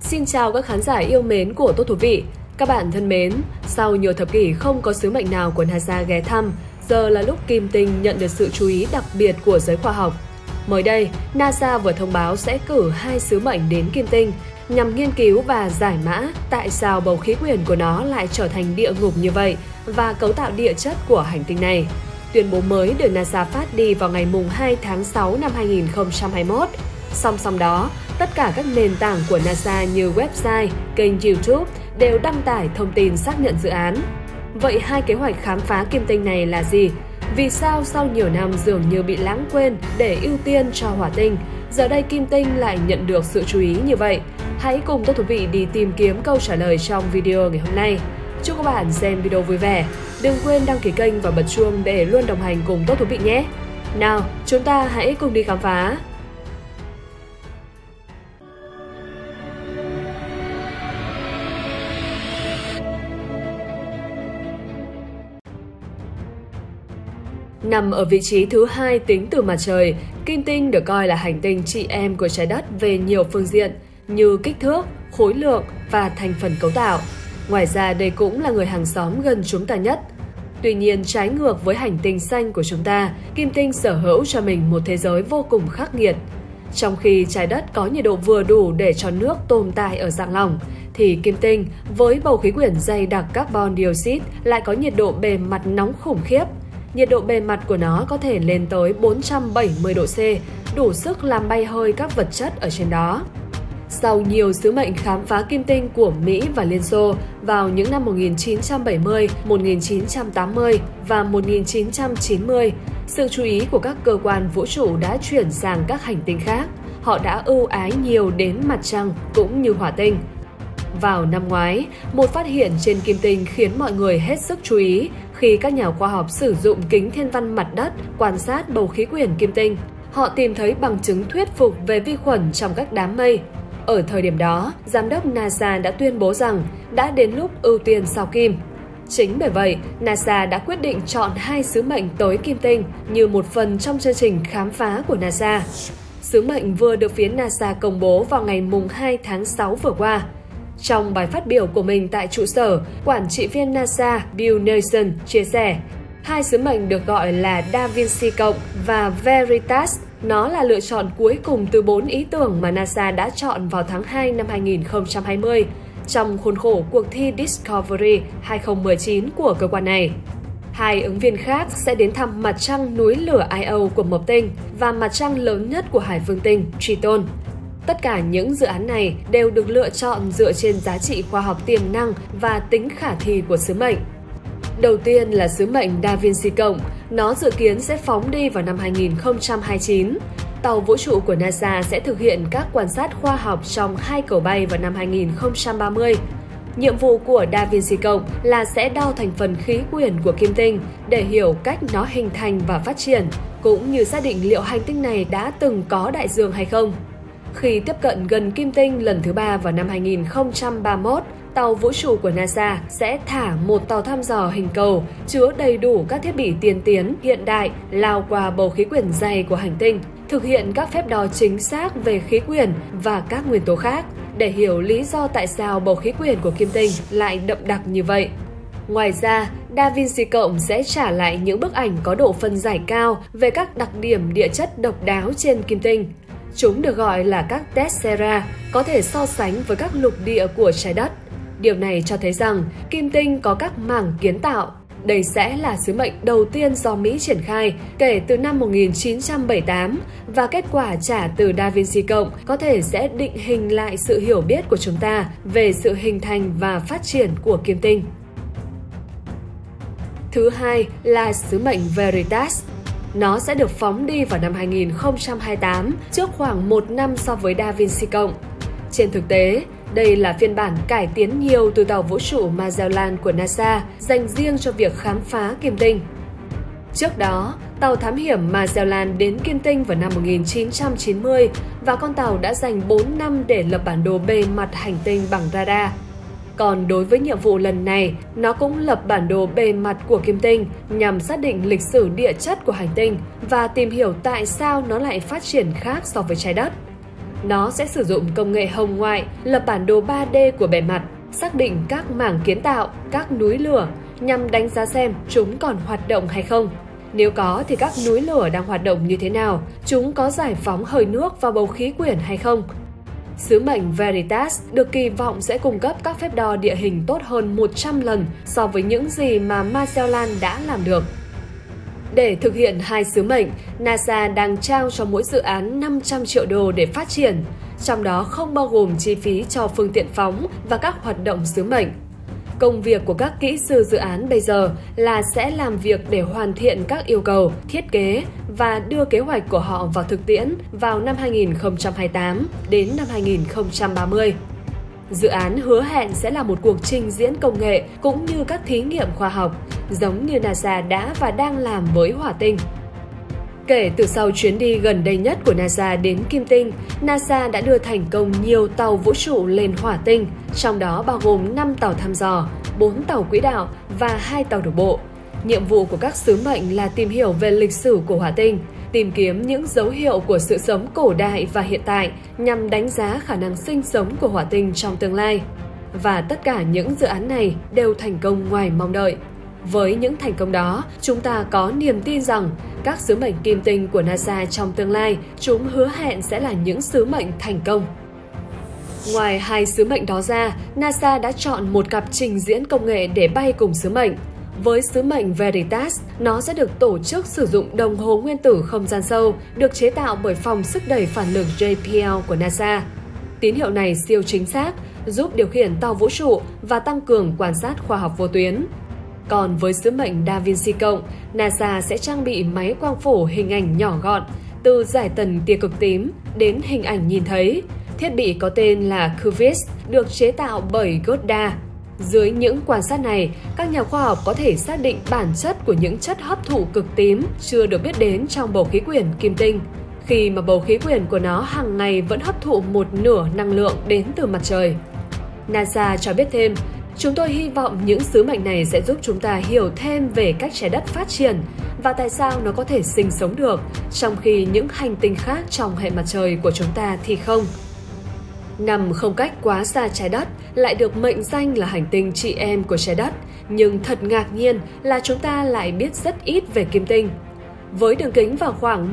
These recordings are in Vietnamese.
Xin chào các khán giả yêu mến của Tốt Thú Vị. Các bạn thân mến, sau nhiều thập kỷ không có sứ mệnh nào của NASA ghé thăm, giờ là lúc Kim Tinh nhận được sự chú ý đặc biệt của giới khoa học. Mới đây, NASA vừa thông báo sẽ cử 2 sứ mệnh đến Kim Tinh nhằm nghiên cứu và giải mã tại sao bầu khí quyển của nó lại trở thành địa ngục như vậy và cấu tạo địa chất của hành tinh này. Tuyên bố mới được NASA phát đi vào ngày 2 tháng 6 năm 2021. Song song đó, tất cả các nền tảng của NASA như website, kênh YouTube đều đăng tải thông tin xác nhận dự án. Vậy 2 kế hoạch khám phá Kim Tinh này là gì? Vì sao sau nhiều năm dường như bị lãng quên để ưu tiên cho Hỏa Tinh, giờ đây Kim Tinh lại nhận được sự chú ý như vậy? Hãy cùng Tốt Thú Vị đi tìm kiếm câu trả lời trong video ngày hôm nay. Chúc các bạn xem video vui vẻ. Đừng quên đăng ký kênh và bật chuông để luôn đồng hành cùng Tốt Thú Vị nhé! Nào, chúng ta hãy cùng đi khám phá! Nằm ở vị trí thứ 2 tính từ mặt trời, Kim Tinh được coi là hành tinh chị em của Trái Đất về nhiều phương diện như kích thước, khối lượng và thành phần cấu tạo. Ngoài ra đây cũng là người hàng xóm gần chúng ta nhất. Tuy nhiên, trái ngược với hành tinh xanh của chúng ta, Kim Tinh sở hữu cho mình một thế giới vô cùng khắc nghiệt. Trong khi Trái Đất có nhiệt độ vừa đủ để cho nước tồn tại ở dạng lỏng, thì Kim Tinh với bầu khí quyển dày đặc carbon dioxide lại có nhiệt độ bề mặt nóng khủng khiếp. Nhiệt độ bề mặt của nó có thể lên tới 470 độ C, đủ sức làm bay hơi các vật chất ở trên đó. Sau nhiều sứ mệnh khám phá Kim Tinh của Mỹ và Liên Xô vào những năm 1970, 1980 và 1990, sự chú ý của các cơ quan vũ trụ đã chuyển sang các hành tinh khác. Họ đã ưu ái nhiều đến Mặt Trăng cũng như Hỏa Tinh. Vào năm ngoái, một phát hiện trên Kim Tinh khiến mọi người hết sức chú ý khi các nhà khoa học sử dụng kính thiên văn mặt đất quan sát bầu khí quyển Kim Tinh. Họ tìm thấy bằng chứng thuyết phục về vi khuẩn trong các đám mây. Ở thời điểm đó, Giám đốc NASA đã tuyên bố rằng đã đến lúc ưu tiên sao Kim. Chính bởi vậy, NASA đã quyết định chọn 2 sứ mệnh tới Kim Tinh như một phần trong chương trình khám phá của NASA. Sứ mệnh vừa được phía NASA công bố vào ngày 2 tháng 6 vừa qua. Trong bài phát biểu của mình tại trụ sở, quản trị viên NASA Bill Nelson chia sẻ, 2 sứ mệnh được gọi là Da Vinci Cộng và Veritas. Nó là lựa chọn cuối cùng từ 4 ý tưởng mà NASA đã chọn vào tháng 2 năm 2020 trong khuôn khổ cuộc thi Discovery 2019 của cơ quan này. 2 ứng viên khác sẽ đến thăm mặt trăng núi lửa Io của Mộc Tinh và mặt trăng lớn nhất của Hải Vương Tinh, Triton. Tất cả những dự án này đều được lựa chọn dựa trên giá trị khoa học tiềm năng và tính khả thi của sứ mệnh. Đầu tiên là sứ mệnh Da Vinci Cộng, nó dự kiến sẽ phóng đi vào năm 2029. Tàu vũ trụ của NASA sẽ thực hiện các quan sát khoa học trong 2 cầu bay vào năm 2030. Nhiệm vụ của Da Vinci Cộng là sẽ đo thành phần khí quyển của Kim Tinh để hiểu cách nó hình thành và phát triển, cũng như xác định liệu hành tinh này đã từng có đại dương hay không. Khi tiếp cận gần Kim Tinh lần thứ 3 vào năm 2031, tàu vũ trụ của NASA sẽ thả một tàu thăm dò hình cầu chứa đầy đủ các thiết bị tiên tiến hiện đại lao qua bầu khí quyển dày của hành tinh, thực hiện các phép đo chính xác về khí quyển và các nguyên tố khác để hiểu lý do tại sao bầu khí quyển của Kim Tinh lại đậm đặc như vậy. Ngoài ra, Da Vinci Cộng sẽ trả lại những bức ảnh có độ phân giải cao về các đặc điểm địa chất độc đáo trên Kim Tinh. Chúng được gọi là các tessera, có thể so sánh với các lục địa của Trái Đất. Điều này cho thấy rằng Kim Tinh có các mảng kiến tạo. Đây sẽ là sứ mệnh đầu tiên do Mỹ triển khai kể từ năm 1978 và kết quả trả từ Da Vinci Cộng có thể sẽ định hình lại sự hiểu biết của chúng ta về sự hình thành và phát triển của Kim Tinh. Thứ hai là sứ mệnh Veritas. Nó sẽ được phóng đi vào năm 2028, trước khoảng 1 năm so với Da Vinci Cộng. Trên thực tế, đây là phiên bản cải tiến nhiều từ tàu vũ trụ Magellan của NASA dành riêng cho việc khám phá Kim Tinh. Trước đó, tàu thám hiểm Magellan đến Kim Tinh vào năm 1990 và con tàu đã dành 4 năm để lập bản đồ bề mặt hành tinh bằng radar. Còn đối với nhiệm vụ lần này, nó cũng lập bản đồ bề mặt của Kim Tinh nhằm xác định lịch sử địa chất của hành tinh và tìm hiểu tại sao nó lại phát triển khác so với Trái Đất. Nó sẽ sử dụng công nghệ hồng ngoại lập bản đồ 3D của bề mặt, xác định các mảng kiến tạo, các núi lửa nhằm đánh giá xem chúng còn hoạt động hay không. Nếu có thì các núi lửa đang hoạt động như thế nào, chúng có giải phóng hơi nước và bầu khí quyển hay không. Sứ mệnh Veritas được kỳ vọng sẽ cung cấp các phép đo địa hình tốt hơn 100 lần so với những gì mà Magellan đã làm được. Để thực hiện hai sứ mệnh, NASA đang trao cho mỗi dự án 500 triệu đô để phát triển, trong đó không bao gồm chi phí cho phương tiện phóng và các hoạt động sứ mệnh. Công việc của các kỹ sư dự án bây giờ là sẽ làm việc để hoàn thiện các yêu cầu, thiết kế và đưa kế hoạch của họ vào thực tiễn vào năm 2028 đến năm 2030. Dự án hứa hẹn sẽ là một cuộc trình diễn công nghệ cũng như các thí nghiệm khoa học, giống như NASA đã và đang làm với hỏa tinh. Kể từ sau chuyến đi gần đây nhất của NASA đến Kim Tinh, NASA đã đưa thành công nhiều tàu vũ trụ lên hỏa tinh, trong đó bao gồm 5 tàu thăm dò, 4 tàu quỹ đạo và 2 tàu đổ bộ. Nhiệm vụ của các sứ mệnh là tìm hiểu về lịch sử của hỏa tinh, tìm kiếm những dấu hiệu của sự sống cổ đại và hiện tại nhằm đánh giá khả năng sinh sống của hỏa tinh trong tương lai. Và tất cả những dự án này đều thành công ngoài mong đợi. Với những thành công đó, chúng ta có niềm tin rằng các sứ mệnh Kim Tinh của NASA trong tương lai, chúng hứa hẹn sẽ là những sứ mệnh thành công. Ngoài hai sứ mệnh đó ra, NASA đã chọn một cặp trình diễn công nghệ để bay cùng sứ mệnh. Với sứ mệnh Veritas, nó sẽ được tổ chức sử dụng đồng hồ nguyên tử không gian sâu, được chế tạo bởi phòng sức đẩy phản lực JPL của NASA. Tín hiệu này siêu chính xác, giúp điều khiển tàu vũ trụ và tăng cường quan sát khoa học vô tuyến. Còn với sứ mệnh Da Vinci Cộng, NASA sẽ trang bị máy quang phổ hình ảnh nhỏ gọn, từ giải tần tia cực tím đến hình ảnh nhìn thấy. Thiết bị có tên là QVIS được chế tạo bởi Goddard. Dưới những quan sát này, các nhà khoa học có thể xác định bản chất của những chất hấp thụ cực tím chưa được biết đến trong bầu khí quyển Kim Tinh, khi mà bầu khí quyển của nó hàng ngày vẫn hấp thụ một nửa năng lượng đến từ mặt trời. NASA cho biết thêm, chúng tôi hy vọng những sứ mệnh này sẽ giúp chúng ta hiểu thêm về cách trái đất phát triển và tại sao nó có thể sinh sống được, trong khi những hành tinh khác trong hệ mặt trời của chúng ta thì không. Nằm không cách quá xa trái đất, lại được mệnh danh là hành tinh chị em của trái đất, nhưng thật ngạc nhiên là chúng ta lại biết rất ít về Kim Tinh. Với đường kính vào khoảng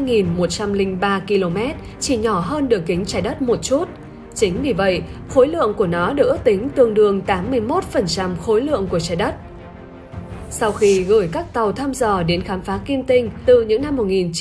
12.103 km, chỉ nhỏ hơn đường kính trái đất một chút. Chính vì vậy, khối lượng của nó được ước tính tương đương 81% khối lượng của trái đất. Sau khi gửi các tàu thăm dò đến khám phá Kim Tinh từ những năm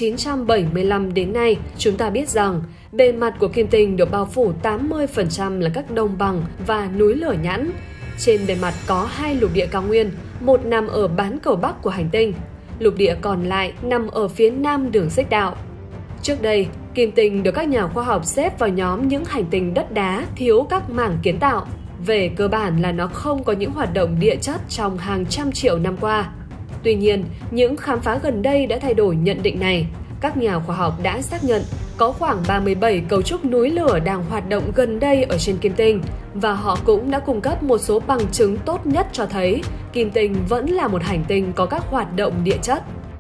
1975 đến nay, chúng ta biết rằng bề mặt của Kim Tinh được bao phủ 80% là các đồng bằng và núi lửa nhẵn. Trên bề mặt có 2 lục địa cao nguyên, một nằm ở bán cầu Bắc của hành tinh, lục địa còn lại nằm ở phía nam đường xích đạo. Trước đây, Kim Tinh được các nhà khoa học xếp vào nhóm những hành tinh đất đá thiếu các mảng kiến tạo. Về cơ bản là nó không có những hoạt động địa chất trong hàng trăm triệu năm qua. Tuy nhiên, những khám phá gần đây đã thay đổi nhận định này. Các nhà khoa học đã xác nhận có khoảng 37 cấu trúc núi lửa đang hoạt động gần đây ở trên Kim Tinh, và họ cũng đã cung cấp một số bằng chứng tốt nhất cho thấy Kim Tinh vẫn là một hành tinh có các hoạt động địa chất.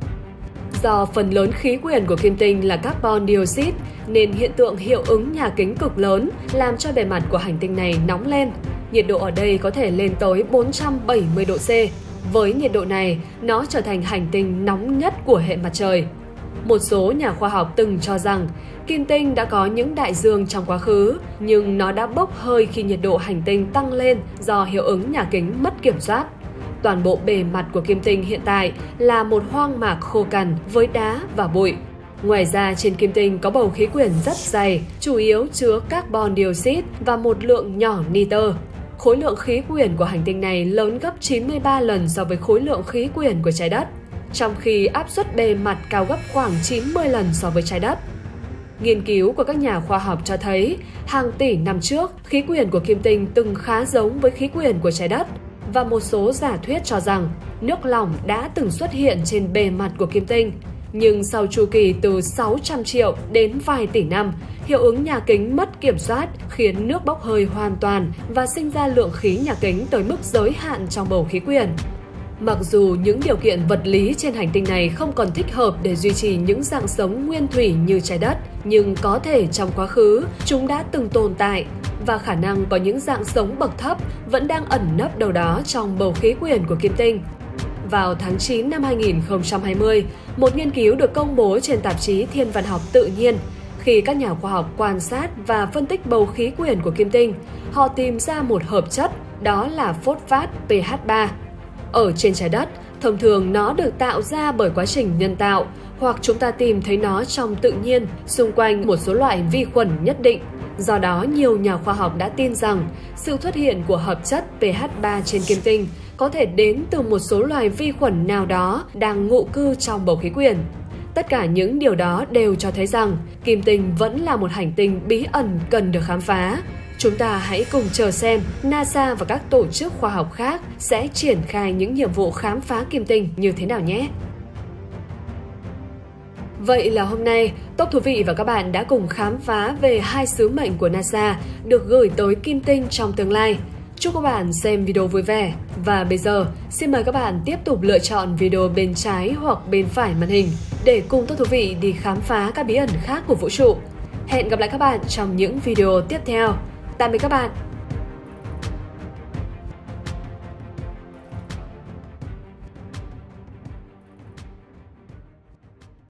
Do phần lớn khí quyển của Kim Tinh là carbon dioxide, nên hiện tượng hiệu ứng nhà kính cực lớn làm cho bề mặt của hành tinh này nóng lên. Nhiệt độ ở đây có thể lên tới 470 độ C. Với nhiệt độ này, nó trở thành hành tinh nóng nhất của hệ mặt trời. Một số nhà khoa học từng cho rằng Kim Tinh đã có những đại dương trong quá khứ, nhưng nó đã bốc hơi khi nhiệt độ hành tinh tăng lên do hiệu ứng nhà kính mất kiểm soát. Toàn bộ bề mặt của Kim Tinh hiện tại là một hoang mạc khô cằn với đá và bụi. Ngoài ra, trên Kim Tinh có bầu khí quyển rất dày, chủ yếu chứa carbon dioxide và một lượng nhỏ nitơ. Khối lượng khí quyển của hành tinh này lớn gấp 93 lần so với khối lượng khí quyển của trái đất, trong khi áp suất bề mặt cao gấp khoảng 90 lần so với trái đất. Nghiên cứu của các nhà khoa học cho thấy, hàng tỷ năm trước, khí quyển của Kim Tinh từng khá giống với khí quyển của trái đất, và một số giả thuyết cho rằng nước lỏng đã từng xuất hiện trên bề mặt của Kim Tinh. Nhưng sau chu kỳ từ 600 triệu đến vài tỷ năm, hiệu ứng nhà kính mất kiểm soát khiến nước bốc hơi hoàn toàn và sinh ra lượng khí nhà kính tới mức giới hạn trong bầu khí quyển. Mặc dù những điều kiện vật lý trên hành tinh này không còn thích hợp để duy trì những dạng sống nguyên thủy như trái đất, nhưng có thể trong quá khứ chúng đã từng tồn tại và khả năng có những dạng sống bậc thấp vẫn đang ẩn nấp đâu đó trong bầu khí quyển của kim tinh. Vào tháng 9 năm 2020, một nghiên cứu được công bố trên tạp chí Thiên văn học tự nhiên. Khi các nhà khoa học quan sát và phân tích bầu khí quyển của kim tinh, họ tìm ra một hợp chất, đó là phốt phát pH3. Ở trên trái đất, thông thường nó được tạo ra bởi quá trình nhân tạo, hoặc chúng ta tìm thấy nó trong tự nhiên xung quanh một số loại vi khuẩn nhất định. Do đó, nhiều nhà khoa học đã tin rằng sự xuất hiện của hợp chất pH3 trên kim tinh có thể đến từ một số loài vi khuẩn nào đó đang ngụ cư trong bầu khí quyển. Tất cả những điều đó đều cho thấy rằng kim tinh vẫn là một hành tinh bí ẩn cần được khám phá. Chúng ta hãy cùng chờ xem NASA và các tổ chức khoa học khác sẽ triển khai những nhiệm vụ khám phá kim tinh như thế nào nhé. Vậy là hôm nay, Top Thú Vị và các bạn đã cùng khám phá về 2 sứ mệnh của NASA được gửi tới kim tinh trong tương lai. Chúc các bạn xem video vui vẻ. Và bây giờ, xin mời các bạn tiếp tục lựa chọn video bên trái hoặc bên phải màn hình để cùng Top Thú Vị đi khám phá các bí ẩn khác của vũ trụ. Hẹn gặp lại các bạn trong những video tiếp theo. Tạm biệt các bạn!